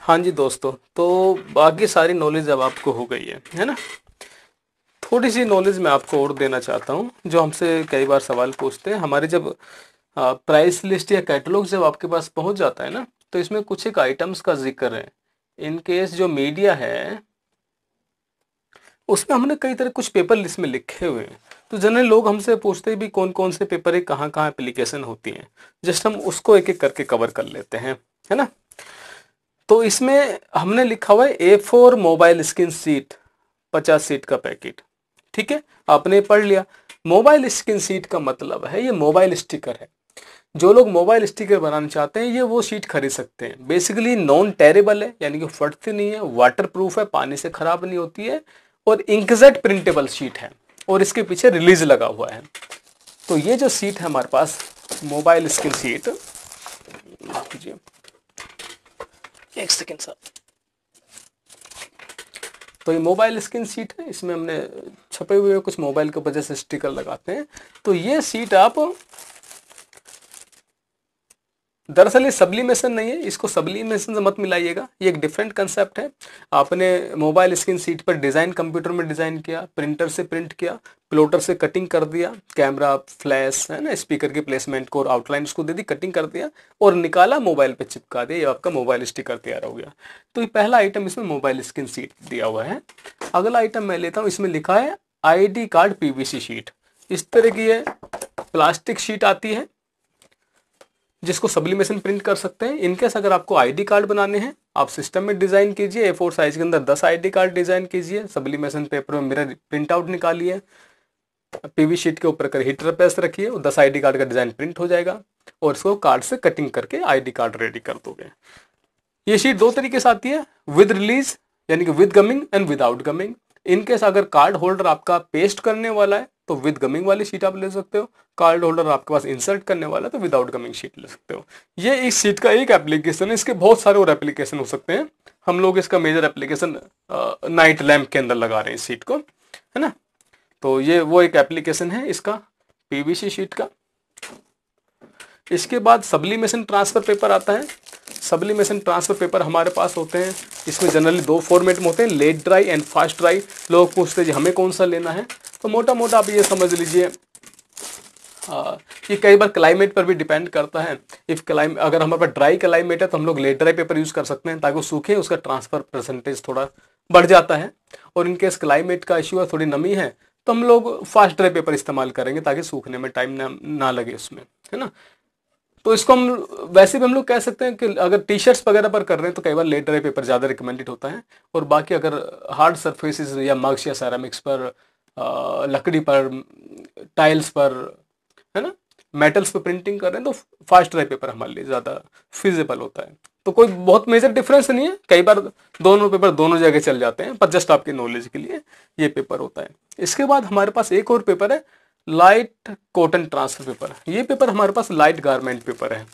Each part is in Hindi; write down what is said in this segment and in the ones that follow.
हाँ जी दोस्तों, तो बाकी सारी नॉलेज अब आपको हो गई है ना। थोड़ी सी नॉलेज मैं आपको और देना चाहता हूँ, जो हमसे कई बार सवाल पूछते हैं। हमारे जब प्राइस लिस्ट या कैटलॉग जब आपके पास पहुंच जाता है ना, तो इसमें कुछ एक आइटम्स का जिक्र है। इन केस जो मीडिया है उसमें हमने कई तरह कुछ पेपर लिस्ट में लिखे हुए हैं। तो जनरली लोग हमसे पूछते हैं भी कौन कौन से पेपर है, कहाँ कहाँ एप्लीकेशन होती हैं। जस्ट हम उसको एक एक करके कवर कर लेते हैं, है ना। तो इसमें हमने लिखा हुआ है A4 mobile screen sheet, 50 sheet का पैकेट। ठीक है, आपने पढ़ लिया। मोबाइल स्क्रीन सीट का मतलब है ये मोबाइल स्टिकर है। जो लोग मोबाइल स्टिकर बनाना चाहते हैं ये वो शीट खरीद सकते हैं। बेसिकली नॉन टेरेबल है, यानी कि फटती नहीं है, वाटर प्रूफ है, पानी से खराब नहीं होती है, और इंकजेट प्रिंटेबल शीट है, और इसके पीछे रिलीज लगा हुआ है। तो ये जो सीट है हमारे पास, मोबाइल स्क्रीन सीट, माफ कीजिए एक सेकेंड सर। तो ये मोबाइल स्क्रीन सीट है, इसमें हमने छपे हुए कुछ मोबाइल के ऊपर जैसे स्टिकर लगाते हैं। तो ये सीट आप, दरअसल ये सब्लिमेशन नहीं है, इसको सब्लिमेशन से मत मिलाइएगा, ये एक डिफरेंट कंसेप्ट है। आपने मोबाइल स्क्रीन सीट पर डिजाइन कंप्यूटर में डिजाइन किया, प्रिंटर से प्रिंट किया, प्लॉटर से कटिंग कर दिया, कैमरा फ्लैश है ना, स्पीकर की प्लेसमेंट को और आउटलाइन उसको दे दी, कटिंग कर दिया और निकाला, मोबाइल पे चिपका दिया, ये आपका मोबाइल स्टिकर तैयार हो गया। तो ये पहला आइटम इसमें मोबाइल स्क्रीन सीट दिया हुआ है। अगला आइटम मैं लेता हूँ, इसमें लिखा है ID कार्ड PVC शीट। इस तरह की ये प्लास्टिक शीट आती है जिसको सब्लिमेशन प्रिंट कर सकते हैं। इनकेस अगर आपको ID कार्ड बनाने हैं, आप सिस्टम में डिजाइन कीजिए, A4 साइज के अंदर 10 ID कार्ड डिजाइन कीजिए, सब्लिमेशन पेपर में मिरर प्रिंट आउट निकालिए, PV शीट के ऊपर कर हीटर पे रखिए, 10 ID कार्ड का डिजाइन प्रिंट हो जाएगा, और इसको कार्ड से कटिंग करके ID कार्ड रेडी कर दोगे। ये शीट दो तरीके से आती है, विद रिलीज यानी कि with gumming and without gumming. In case अगर कार्ड होल्डर आपका पेस्ट करने वाला है तो विद गमिंग वाली शीट आप ले सकते हो, कार्ड होल्डर आपके पास इंसर्ट करने वाला है तो विदाउट गमिंग शीट ले सकते हो। ये इस शीट का एक एप्लीकेशन है, इसके बहुत सारे और एप्लीकेशन हो सकते हैं। हम लोग इसका मेजर एप्लीकेशन नाइट लैम्प के अंदर लगा रहे हैं इस शीट को, है ना। तो ये वो एक एप्लीकेशन है इसका, PVC शीट का। इसके बाद सब्लिमेशन ट्रांसफर पेपर आता है। सब्लिमेशन ट्रांसफर पेपर हमारे पास होते हैं, इसमें जनरली दो फॉर्मेट में होते हैं, late dry and fast dry. लोग पूछते हैं जी हमें कौन सा लेना है, तो मोटा मोटा आप ये समझ लीजिए, ये कई बार क्लाइमेट पर भी डिपेंड करता है। इफ क्लाइमेट, अगर हमारे पास ड्राई क्लाइमेट है तो हम लोग लेट ड्राई पेपर यूज कर सकते हैं ताकि वो सूखे, उसका ट्रांसफर परसेंटेज थोड़ा बढ़ जाता है। और इनकेस क्लाइमेट का इश्यू है, थोड़ी नमी है, तो हम लोग फास्ट ड्राई पेपर इस्तेमाल करेंगे ताकि सूखने में टाइम ना लगे उसमें, है ना। तो इसको हम वैसे भी हम लोग कह सकते हैं कि अगर टी-शर्ट्स वगैरह पर कर रहे हैं तो कई बार लेट ड्राई पेपर ज़्यादा रिकमेंडेड होता है। और बाकी अगर हार्ड सरफेसेस या मग्स या सेरामिक्स पर, लकड़ी पर, टाइल्स पर, है ना, मेटल्स पर प्रिंटिंग कर रहे हैं तो फास्ट ड्राई पेपर हमारे लिए ज़्यादा फिजिबल होता है। तो कोई बहुत मेजर डिफरेंस नहीं है, कई बार दोनों पेपर दोनों जगह चल जाते हैं, पर जस्ट आपके नॉलेज के लिए ये पेपर होता है। इसके बाद हमारे पास एक और पेपर है, लाइट कॉटन ट्रांसफर पेपर। ये पेपर हमारे पास लाइट गारमेंट पेपर है।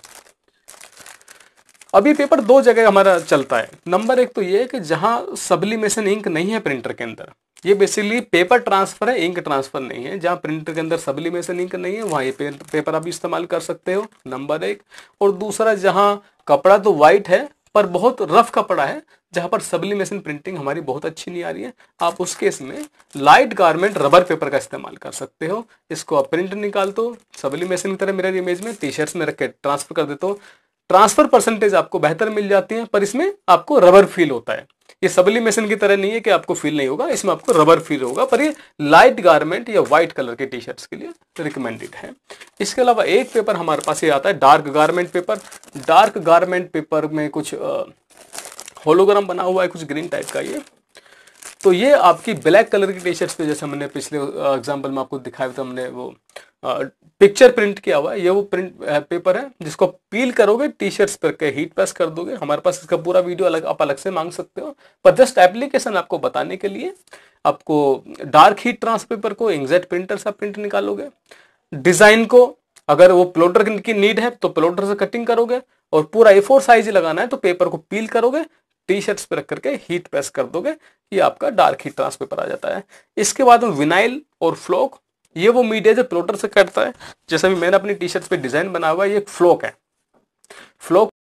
अब ये पेपर दो जगह हमारा चलता है। नंबर एक तो ये है कि जहां सब्लिमेशन इंक नहीं है प्रिंटर के अंदर, ये बेसिकली पेपर ट्रांसफर है, इंक ट्रांसफर नहीं है। जहां प्रिंटर के अंदर सब्लिमेशन इंक नहीं है वहां ये पेपर आप इस्तेमाल कर सकते हो, नंबर एक। और दूसरा, जहां कपड़ा तो वाइट है पर बहुत रफ कपड़ा है, जहां पर सब्लिमेशन प्रिंटिंग हमारी बहुत अच्छी नहीं आ रही है, आप उस केस में लाइट गारमेंट रबर पेपर का इस्तेमाल कर सकते हो। इसको आप प्रिंट निकाल दो, सब्लिमेशन की तरह मिरर इमेज में टी-शर्ट्स में रख के ट्रांसफर कर देते हो, ट्रांसफर परसेंटेज आपको बेहतर मिल जाती है, पर इसमें आपको रबर फील होता है। ये सब्लिमेशन की तरह नहीं है कि आपको फील नहीं होगा, इसमें आपको रबर फील होगा, पर ये लाइट गारमेंट या व्हाइट कलर के टी-शर्ट्स के लिए रिकमेंडेड है। इसके अलावा एक पेपर हमारे पास ये आता है, dark garment paper. Dark garment paper में कुछ होलोग्राम बना हुआ है, कुछ ग्रीन टाइप का ये। तो ये आपकी ब्लैक कलर की टी-शर्ट्स पे, जैसे हमने पिछले एग्जांपल में आपको दिखाया था, हमने वो पिक्चर प्रिंट किया हुआ है, ये वो प्रिंट पेपर है जिसको पील करोगे, टी-शर्ट्स पर के हीट प्रेस कर दोगे। हमारे पास इसका पूरा वीडियो अलग, आप अलग से मांग सकते हो, पर जस्ट एप्लीकेशन आपको बताने के लिए आपको डार्क हीट ट्रांसफर पेपर को इंकजेट प्रिंटर से प्रिंट निकालोगे। डिजाइन को अगर वो प्लॉटर की नीड है तो प्लॉटर से कटिंग करोगे, और पूरा A4 साइज लगाना है तो पेपर को पील करोगे, टी-शर्ट्स पे रख करके हीट प्रेस कर दोगे, ये आपका डार्क हीट ट्रांसफर पेपर आ जाता है। इसके बाद में विनाइल और फ्लोक, ये वो मीडिया जो प्लॉटर से कटता है। जैसे भी मैंने अपनी टी-शर्ट्स पे डिजाइन बना हुआ है, ये फ्लोक है। फ्लोक